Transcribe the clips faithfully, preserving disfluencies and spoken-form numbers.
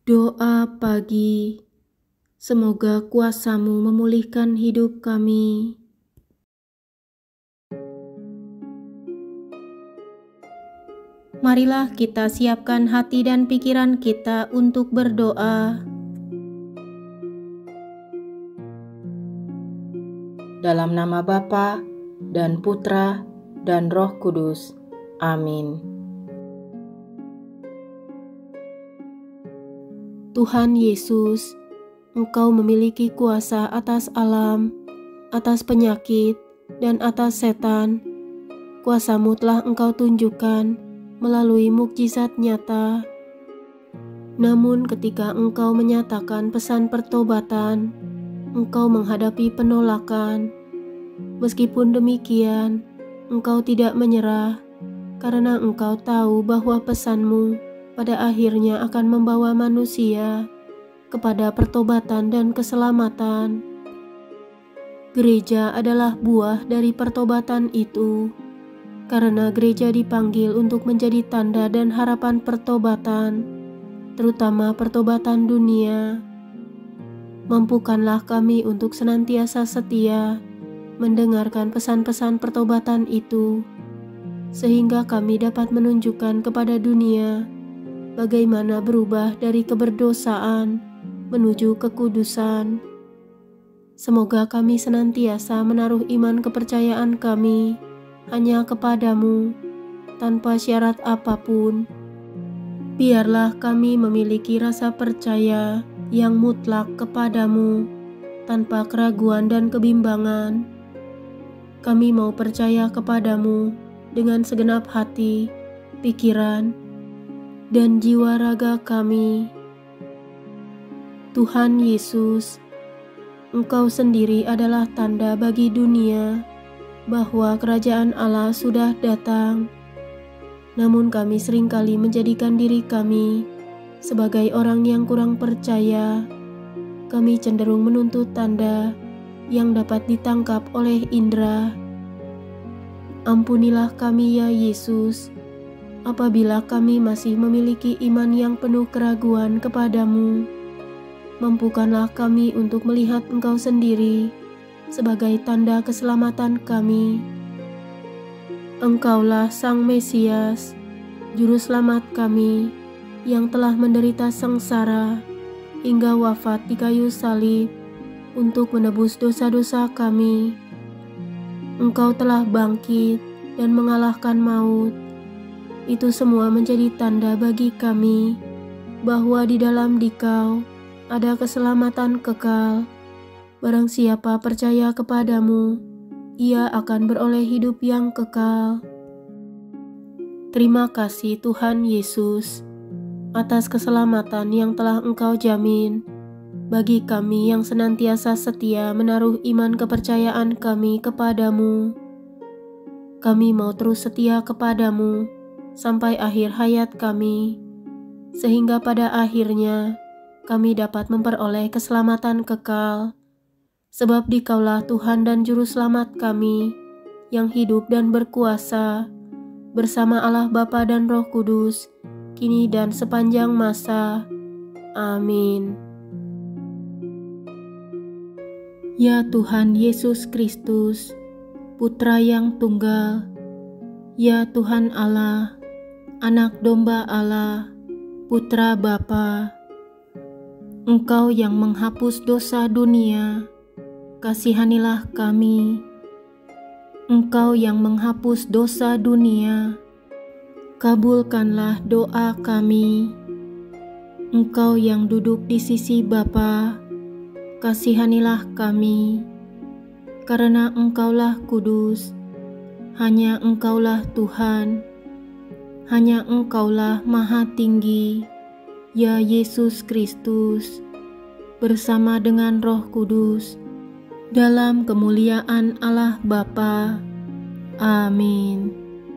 Doa pagi, semoga kuasa-Mu memulihkan hidup kami. Marilah kita siapkan hati dan pikiran kita untuk berdoa. Dalam nama Bapa dan Putra dan Roh Kudus. Amin. Tuhan Yesus, Engkau memiliki kuasa atas alam, atas penyakit, dan atas setan. Kuasa-Mu telah Engkau tunjukkan melalui mukjizat nyata. Namun ketika Engkau menyatakan pesan pertobatan, Engkau menghadapi penolakan. Meskipun demikian, Engkau tidak menyerah, karena Engkau tahu bahwa pesan-Mu pada akhirnya akan membawa manusia kepada pertobatan dan keselamatan. Gereja adalah buah dari pertobatan itu, karena gereja dipanggil untuk menjadi tanda dan harapan pertobatan, terutama pertobatan dunia. Mampukanlah kami untuk senantiasa setia mendengarkan pesan-pesan pertobatan itu, sehingga kami dapat menunjukkan kepada dunia bagaimana berubah dari keberdosaan menuju kekudusan. Semoga kami senantiasa menaruh iman kepercayaan kami hanya kepadamu, tanpa syarat apapun. Biarlah kami memiliki rasa percaya yang mutlak kepadamu, tanpa keraguan dan kebimbangan. Kami mau percaya kepadamu dengan segenap hati, pikiran, dan jiwa raga kami. Tuhan Yesus, Engkau sendiri adalah tanda bagi dunia bahwa kerajaan Allah sudah datang. Namun kami seringkali menjadikan diri kami sebagai orang yang kurang percaya. Kami cenderung menuntut tanda yang dapat ditangkap oleh indera. Ampunilah kami ya Yesus, apabila kami masih memiliki iman yang penuh keraguan kepadamu. Mampukanlah kami untuk melihat Engkau sendiri sebagai tanda keselamatan kami. Engkaulah Sang Mesias, Juru Selamat kami, yang telah menderita sengsara hingga wafat di kayu salib untuk menebus dosa-dosa kami. Engkau telah bangkit dan mengalahkan maut. Itu semua menjadi tanda bagi kami bahwa di dalam Dikau ada keselamatan kekal. Barang siapa percaya kepadamu, ia akan beroleh hidup yang kekal. Terima kasih Tuhan Yesus atas keselamatan yang telah Engkau jamin bagi kami yang senantiasa setia menaruh iman kepercayaan kami kepadamu. Kami mau terus setia kepadamu sampai akhir hayat kami, sehingga pada akhirnya kami dapat memperoleh keselamatan kekal. Sebab Dikaulah Tuhan dan Juru Selamat kami yang hidup dan berkuasa bersama Allah Bapa dan Roh Kudus, kini dan sepanjang masa. Amin. Ya Tuhan Yesus Kristus, Putra yang tunggal, ya Tuhan Allah, Anak Domba Allah, Putra Bapa, Engkau yang menghapus dosa dunia, kasihanilah kami. Engkau yang menghapus dosa dunia, kabulkanlah doa kami. Engkau yang duduk di sisi Bapa, kasihanilah kami. Karena Engkaulah kudus, hanya Engkaulah Tuhan, hanya Engkaulah Maha Tinggi, ya Yesus Kristus, bersama dengan Roh Kudus, dalam kemuliaan Allah Bapa. Amin.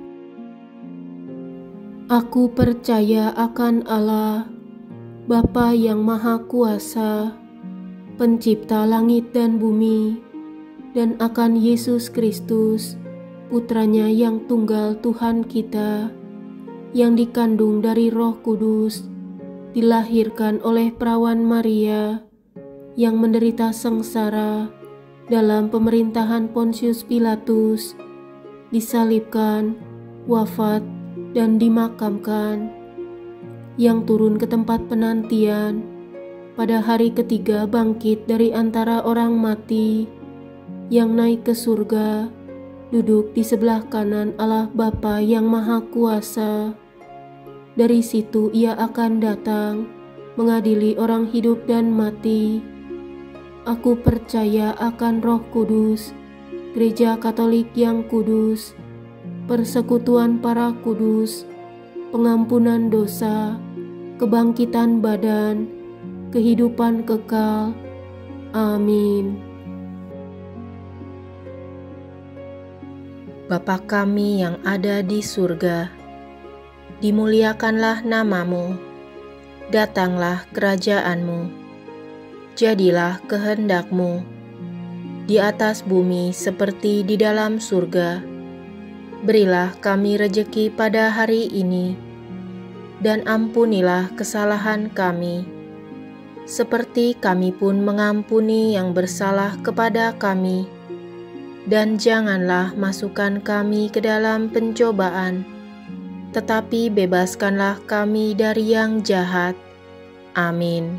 Aku percaya akan Allah, Bapa yang Maha Kuasa, Pencipta langit dan bumi, dan akan Yesus Kristus, Putranya yang tunggal Tuhan kita, yang dikandung dari Roh Kudus, dilahirkan oleh perawan Maria yang menderita sengsara dalam pemerintahan Pontius Pilatus, disalibkan, wafat, dan dimakamkan, yang turun ke tempat penantian, pada hari ketiga bangkit dari antara orang mati, yang naik ke surga, duduk di sebelah kanan Allah Bapa yang Maha Kuasa. Dari situ ia akan datang, mengadili orang hidup dan mati. Aku percaya akan Roh Kudus, Gereja Katolik yang kudus, persekutuan para kudus, pengampunan dosa, kebangkitan badan, kehidupan kekal. Amin. Bapa kami yang ada di surga, dimuliakanlah namamu, datanglah kerajaanmu, jadilah kehendakmu, di atas bumi seperti di dalam surga. Berilah kami rejeki pada hari ini, dan ampunilah kesalahan kami, seperti kami pun mengampuni yang bersalah kepada kami. Dan janganlah masukkan kami ke dalam pencobaan, tetapi bebaskanlah kami dari yang jahat. Amin.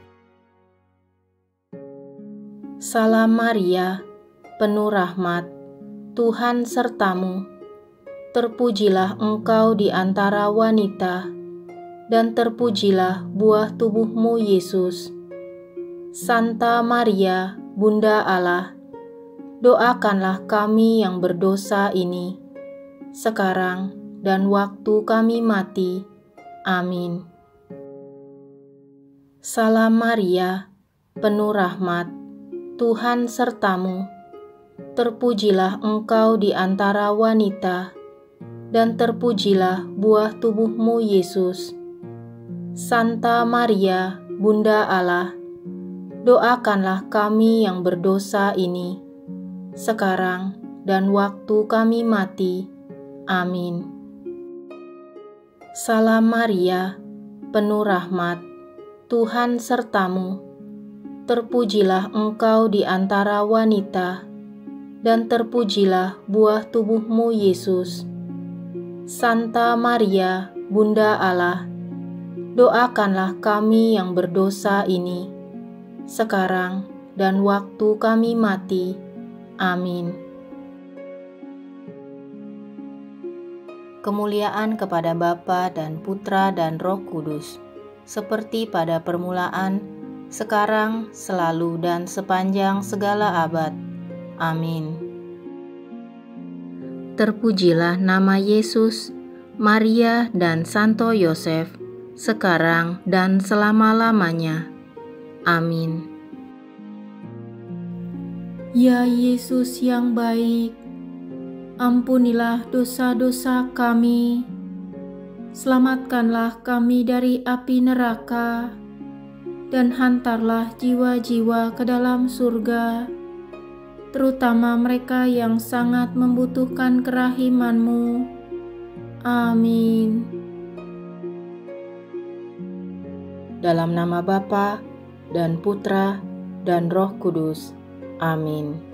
Salam Maria, penuh rahmat, Tuhan sertamu. Terpujilah engkau di antara wanita, dan terpujilah buah tubuhmu Yesus. Santa Maria, Bunda Allah, doakanlah kami yang berdosa ini, sekarang dan waktu kami mati. Amin. Salam Maria, penuh rahmat, Tuhan sertamu. Terpujilah engkau di antara wanita, dan terpujilah buah tubuhmu Yesus. Santa Maria, Bunda Allah, doakanlah kami yang berdosa ini, sekarang dan waktu kami mati. Amin. Salam Maria, penuh rahmat, Tuhan sertamu. Terpujilah engkau di antara wanita, dan terpujilah buah tubuhmu Yesus. Santa Maria, Bunda Allah, doakanlah kami yang berdosa ini, sekarang dan waktu kami mati. Amin. Kemuliaan kepada Bapa dan Putra dan Roh Kudus, seperti pada permulaan, sekarang, selalu, dan sepanjang segala abad. Amin. Terpujilah nama Yesus, Maria, dan Santo Yosef, sekarang dan selama-lamanya. Amin. Ya Yesus yang baik, ampunilah dosa-dosa kami, selamatkanlah kami dari api neraka, dan hantarlah jiwa-jiwa ke dalam surga, terutama mereka yang sangat membutuhkan kerahiman-Mu. Amin. Dalam nama Bapa dan Putra dan Roh Kudus. Amin.